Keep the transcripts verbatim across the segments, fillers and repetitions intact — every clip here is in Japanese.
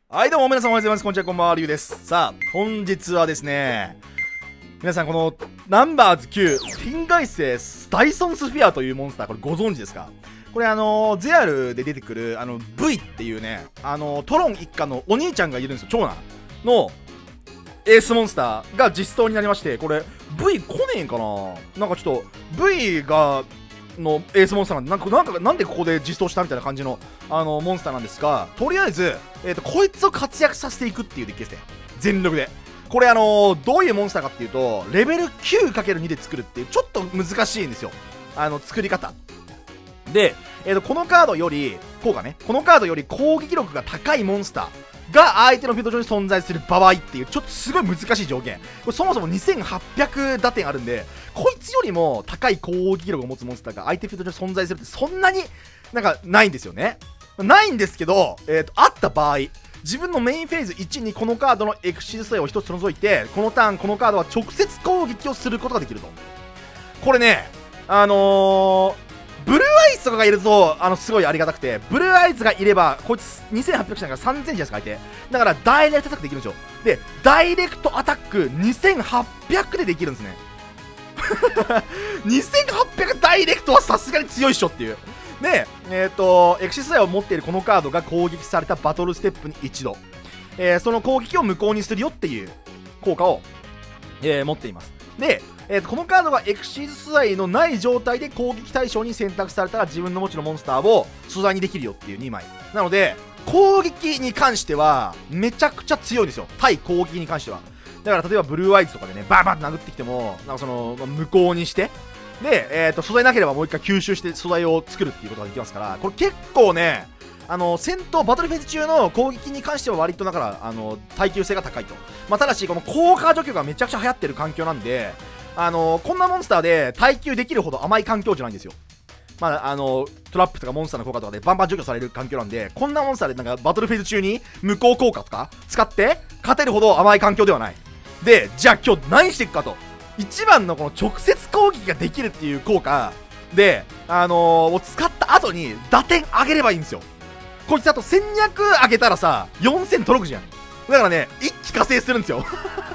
はいどうも皆さんおはようございます。こんにちは、こんばんは、りゅうです。さあ本日はですね、皆さんこのナンバーズきゅうティンガイスエスダイソンスフィアというモンスター、これご存知ですか？これあのー、ゼアルで出てくるあの V っていうね、あのー、トロン一家のお兄ちゃんがいるんですよ。長男のエースモンスターが実装になりまして、これ V 来ねえんかな。なんかちょっと V がのエースモンスターなんで、なんかなんかなんでここで実装したみたいな感じのあのモンスターなんですが、とりあえず、えー、とこいつを活躍させていくっていうデッキですね。全力で。これあのー、どういうモンスターかっていうと、レベル きゅうかけるに で作るっていうちょっと難しいんですよ、あの作り方で。えー、とこのカードよりこうかねこのカードより攻撃力が高いモンスターが相手のフィールド上に存在する場合っていう、ちょっとすごい難しい条件。これそもそもにせんはっぴゃく打点あるんで、こいつよりも高い攻撃力を持つモンスターが相手フィールド上に存在するってそんなになんかないんですよね。ないんですけど、えー、とあった場合、自分のメインフェーズいちにこのカードのエクシズスをひとつ除いて、このターンこのカードは直接攻撃をすることができると。これね、あのーブルーアイズとかがいるとあのすごいありがたくて、ブルーアイズがいればこいつにせんはっぴゃくじゃなくてさんぜんじゃないですか相手だから、ダイレクトアタックできるんですよ。でダイレクトアタックにせんはっぴゃくでできるんですねにせんはっぴゃくダイレクトはさすがに強いっしょっていう。でえっ、ー、とエクシス剤を持っているこのカードが攻撃されたバトルステップに一度、えー、その攻撃を無効にするよっていう効果を、えー、持っています。でえー、とこのカードがエクシーズ素材のない状態で攻撃対象に選択されたら、自分の持ちのモンスターを素材にできるよっていうにまいなので、攻撃に関してはめちゃくちゃ強いですよ。対攻撃に関しては。だから例えばブルーアイズとかでねバンバンと殴ってきても、なんかその無効にしてで、えー、と素材なければもう一回吸収して素材を作るっていうことができますから、これ結構ね、あの戦闘バトルフェーズ中の攻撃に関しては割とだからあの耐久性が高いと。まあ、ただしこの効果除去がめちゃくちゃ流行ってる環境なんで、あのー、こんなモンスターで耐久できるほど甘い環境じゃないんですよ。まああのー、トラップとかモンスターの効果とかでバンバン除去される環境なんで、こんなモンスターでなんかバトルフェーズ中に無効効果とか使って勝てるほど甘い環境ではない。でじゃあ今日何していくかと、一番のこの直接攻撃ができるっていう効果で、あのー、を使った後に打点上げればいいんですよ。こいつあとせんにひゃく上げたらさよんせん届くじゃん。だからね一気加勢するんですよ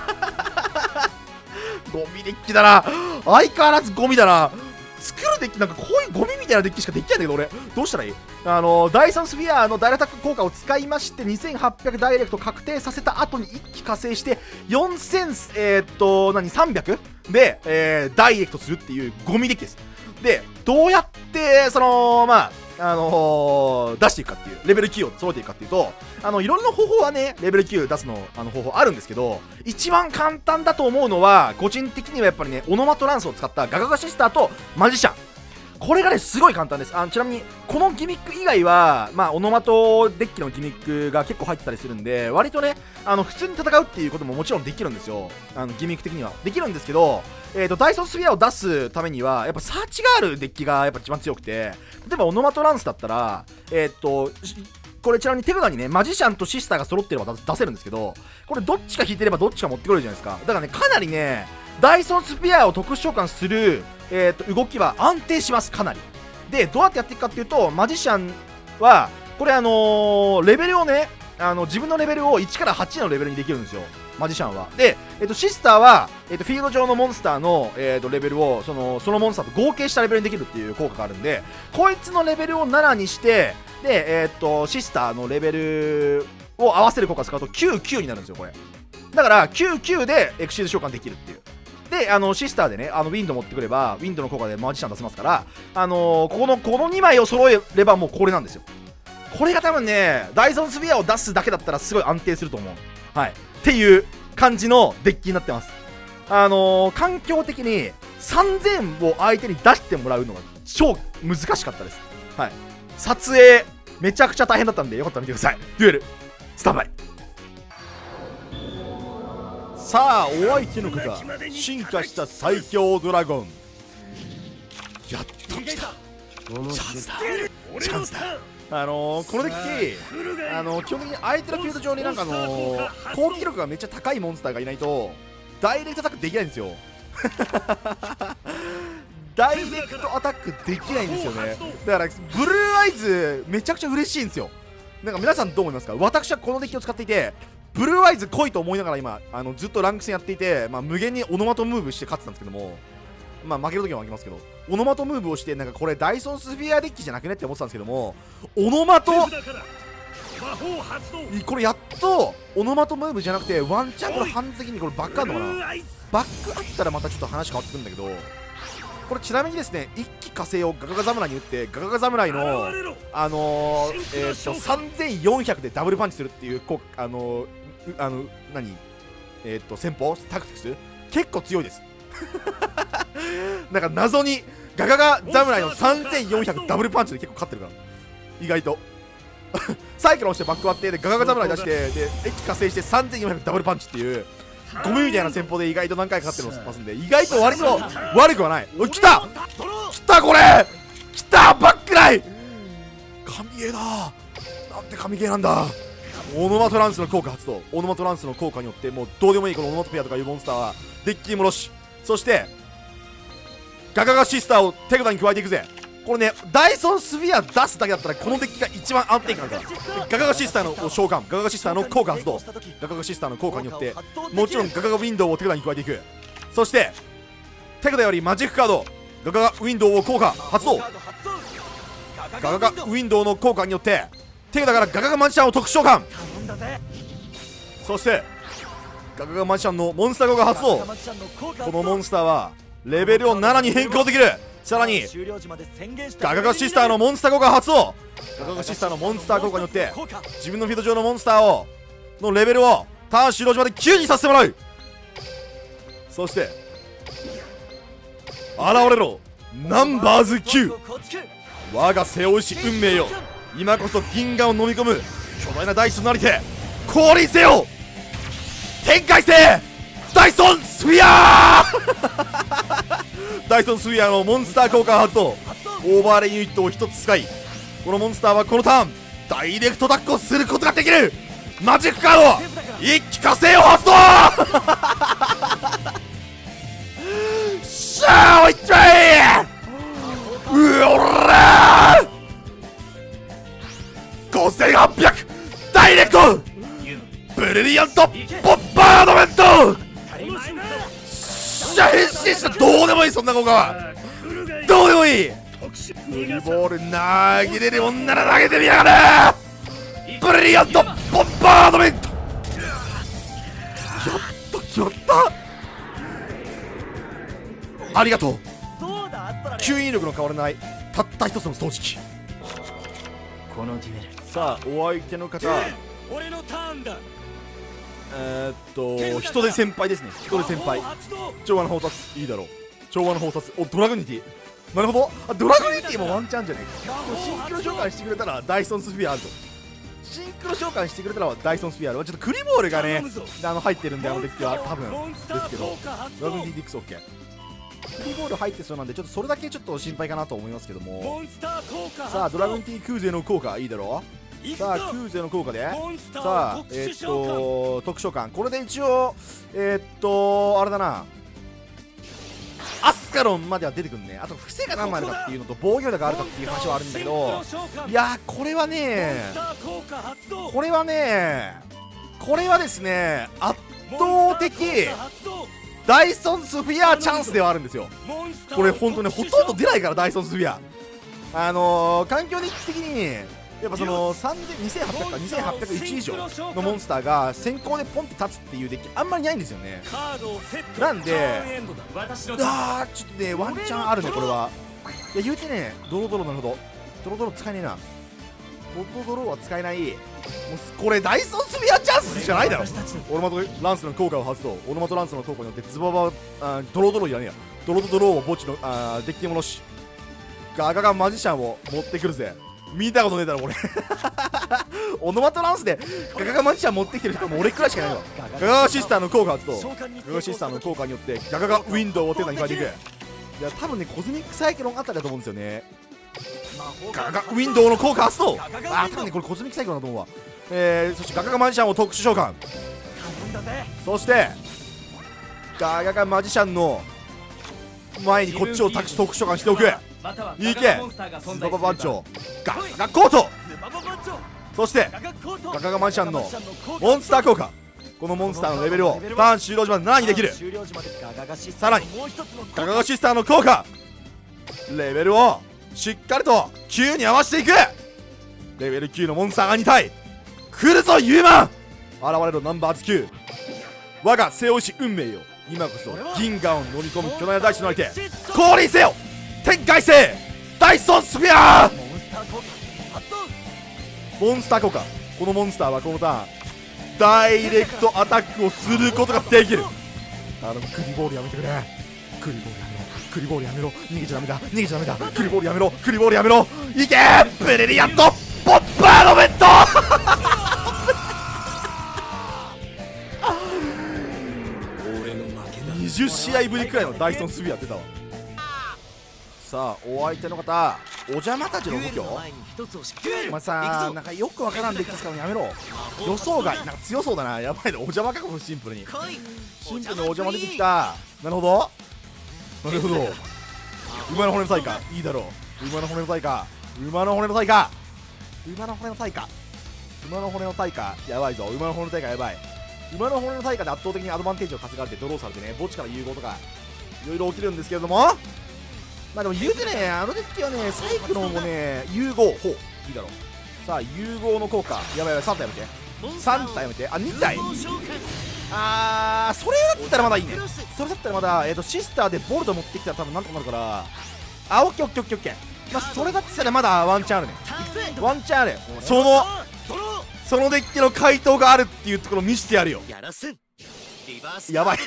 ゴミデッキだな、相変わらずゴミだな。作るデッキなんかこういうゴミみたいなデッキしかできないんだけど、俺どうしたらいい？あのダイソンスフィアのダイレクト効果を使いまして、にせんはっぴゃくダイレクト確定させた後に一気加勢してよんせんえー、っと何さんびゃくで、えー、ダイレクトするっていうゴミデッキです。でどうやってそのまああのー、出していくかっていう、レベルきゅうを揃えていくかっていうと、あのいろんな方法はねレベルきゅう出すのあの方法あるんですけど、一番簡単だと思うのは個人的にはやっぱりねオノマトランスを使ったガガガシスターとマジシャン、これがねすごい簡単です。あのちなみにこのギミック以外はまあオノマトデッキのギミックが結構入ってたりするんで、割とねあの普通に戦うっていうことももちろんできるんですよ。あのギミック的にはできるんですけど、えーとダイソンスフィアを出すためにはやっぱサーチがあるデッキがやっぱ一番強くて、例えばオノマトランスだったらえっ、ー、とこれちなみに手札にねマジシャンとシスターが揃ってれば出せるんですけど、これどっちか引いてればどっちか持ってくれるじゃないですか。だからねかなりねダイソンスフィアを特殊召喚する、えー、と動きは安定します、かなり。でどうやってやっていくかっていうと、マジシャンはこれあのー、レベルをねあの自分のレベルをいちからはちのレベルにできるんですよ、マジシャンは。で、えー、とシスターは、えー、とフィールド上のモンスターの、えー、とレベルをそのそのモンスターと合計したレベルにできるっていう効果があるんで、こいつのレベルをななにしてで、えー、とシスターのレベルを合わせる効果を使うときゅうきゅうになるんですよ、これ。だからきゅうきゅうでエクシーズ召喚できるっていう。であのシスターでねあのウィンド持ってくればウィンドの効果でマジシャン出せますから、あのー、ここのこのにまいを揃えればもうこれなんですよ。これが多分ねダイソンスフィアを出すだけだったらすごい安定すると思う。はいっていう感じのデッキになってます。あのー、環境的にさんぜんを相手に出してもらうのが超難しかったです。はい、撮影めちゃくちゃ大変だったんでよかったら見てください。デュエルスタンバイ。さあお相手の方、進化した最強ドラゴン、やっと来た。チャンスだチャンスだ。あのー、このデッキ、あのー、基本的に相手のフィールド上になんかあのー、攻撃力がめっちゃ高いモンスターがいないとダイレクトアタックできないんですよダイレクトアタックできないんですよね。だからブルーアイズめちゃくちゃ嬉しいんですよ。 なんか皆さんどう思いますか？私はこのデッキを使っていて、ブルーアイズ濃いと思いながら今あのずっとランク戦やっていて、まあ、無限にオノマトムーブして勝ってたんですけども、まあ負けるときは負けますけど、オノマトムーブをして、なんかこれダイソンスフィアデッキじゃなくねって思ってたんですけども、オノマトこれやっとオノマトムーブじゃなくてワンチャンこれ半的にこれバックあるのかな。バックあったらまたちょっと話変わってくるんだけど、これちなみにですね、一気火星をガガガ侍に打ってガガガ侍のあのー、えー、っとさんぜんよんひゃくでダブルパンチするっていうこあのー、あの何えー、っと戦法タクティクス結構強いですなんか謎にガガガ侍のさんぜんよんひゃくダブルパンチで結構勝ってるから意外とサイクロンしてバック割ってでガガガ侍出してで一気火星してさんぜんよんひゃくダブルパンチっていうゴミみたいな戦法で意外と何回か勝ってますんで、意外と割と悪くはない。おい、来た来たこれ来たバックライ神ゲーだ。なんで神ゲーなんだ。オノマトランスの効果発動。オノマトランスの効果によってもうどうでもいいこのオノマトペアとかいうモンスターはデッキに戻し、そしてガガガシスターを手札に加えていくぜ。これね、ダイソンスフィア出すだけだったらこのデッキが一番安定感あるから。ガガガシスターの召喚、ガガガシスターの効果発動、ガガガシスターの効果によってもちろんガガガウィンドウを手札に加えていく。そして手札よりマジックカードガガガウィンドウを効果発動。ガガガウィンドウの効果によって手札からガガガマジシャンを特殊召喚。そしてガガガマジシャンのモンスター効果発動。このモンスターはレベルをななに変更できる。さらにガガガシスターのモンスター効果発動。ガガガシスターのモンスター効果によって自分のフィールド上のモンスターをのレベルをターン終了時まできゅうにさせてもらう。そして現れろナンバーズきゅう、我が背負いし運命よ、今こそ銀河を飲み込む巨大なダイスとなりて降臨せよ、展開せダイソンスフィアダイソンスフィアのモンスター効果発動。オーバーレイユニットをひとつ使い、このモンスターはこのターンダイレクトタックをすることができる。マジックカード一気火星を発動しゃーおいっちゃいうおらーごせんはっぴゃくダイレクトブリリアントポッパードメントしゃ変身した。どうでもいい、そんな効果はどうでもいい。フリボール投げれる女ら投げてみやがれ。ブリリアントポッパードメントやった決まった。ありがとう。吸引力の変わらないたった一つの掃除機。 このデュエルさあお相手の方、 俺のターンだ。 えー、っと人手先輩ですね。人手先輩調和の包達いいだろう。調和の包達おドラグニティなるほど。あドラグニティもワンチャンじゃねえか。シンクロ召喚してくれたらダイソンスフィアあると。シンクロ召喚してくれたらダイソンスフィアある。ちょっとクリボールがねあの入ってるんで、あのデッキは多分ですけどドラグニティディックス OK。クリボール入ってそうなんでちょっとそれだけちょっと心配かなと思いますけども。さあドラグニティクーゼの効果いいだろう。さあクーゼの効果でさあえー、っと特殊召喚、これで一応えー、っとあれだな、アスカロンまでは出てくるね。あと伏せが何枚あるかっていうのと防御力があるかっていう話はあるんだけど、いやーこれはねこれはねこれはですね圧倒的ダイソンスフィアチャンスではあるんですよ。これほんとねほとんど出ないからダイソンスフィア。あのー、環境的にやっぱそのにせんはっぴゃくかにせんはっぴゃくいち以上のモンスターが先行でポンって立つっていうデッキあんまりないんですよね。なんであーちょっとねワンチャンあるねこれは。いや言うてねドロドロなるほどドロドロ使えねえな。ドロドロは使えない。もうこれダイソンスフィアチャンスじゃないだろ。オノマトランスの効果を発動。オノマトランスの効果によってズババあドロドロじゃねえやドロドロを墓地のあデッキに戻しガガガマジシャンを持ってくるぜ。見たことねえだろこれオノマトランスでガガガマジシャン持ってきてる人も俺くらいしかいないわ。ガガガシスターの効果発動。ガガガシスターの効果によってガガガウィンドウを手札に変えていく。いや多分ねコズミックサイクロンあたりだと思うんですよね。ガガガウィンドウの効果発動。あー多分ねこれコズミックサイクロンだと思うわ。えー、そしてガガガマジシャンを特殊召喚。そしてガガガマジシャンの前にこっちを特殊召喚しておく。いけズババ番長ガガガコートそしてガガガマジシャンのモンスター効果、このモンスターのレベルをターン終了時までななにできる。さらにガガガシスターの効果、レベルをしっかりときゅうに合わせていく。レベルきゅうのモンスターがに体来るぞユーマン。現れるナンバーズきゅう、我が聖王子運命よ、今こそ銀河を飲み込む巨大な大地の相手、降臨せよ天外星ダイソンスフィア。モンスター効果、このモンスターはこのターンダイレクトアタックをすることができる。頼む、クリボールやめてくれ。クリボールやめろ、クリボールやめろ、逃げちゃダメだ、逃げちゃダメだ、クリボールやめろ、クリボールやめろ、いけーブリリアントポッパーロベットにじゅっしあいぶりくらいのダイソンスフィア出たわ。さあお相手の方、お邪魔たちの動きをお前さ、なんかよくわからんデッキ使うのやめろ。予想外、なんか強そうだな。やばいね、お邪魔かこのシンプルにシンプルにお邪魔出てきた。なるほどなるほど、馬の骨の対価いいだろう。馬の骨の対価、馬の骨の対価、馬の骨の対価、馬の骨の対価やばいぞ。馬の骨の対価やばい。馬の骨の対価で圧倒的にアドバンテージを稼がれてドローされてね、墓地から融合とかいろいろ起きるんですけれども、まあでも言うてね、あのデッキはね、サイクロンもね、融合、ほう、いいだろう。さあ、融合の効果、やばいやばい、さん体やめて、さん体やめて、あ、に体、あー、それだったらまだいいね。それだったらまだ、えっと、シスターでボルト持ってきたら多分なんとかなるから、あ、オッケーオッケーオッケーオッケー。まあ、それだったらまだワンチャンあるね。ワンチャンある。その、そのデッキの回答があるっていうところを見せてやるよ。やばい。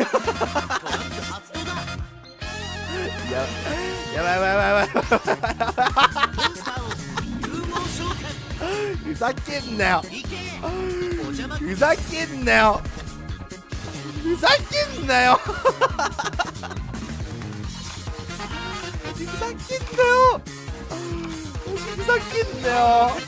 ややばいやばいやばいやばいふざけんなよ、ふざけんなよ、ふざけんなよふざけんなよ、ふざけんなよ、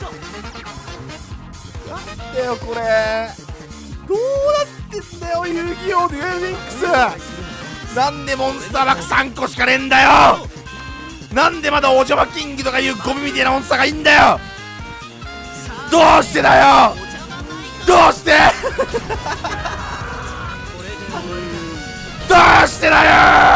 なんだよこれ、どうなってんだよ遊戯王デュエルリンクス。なんでモンスター枠さんこしかねえんだよ。なんでまだお邪魔キングとかいうゴミみたいなモンスターがいいんだよ。どうしてだよ、どうしてどうしてだよ。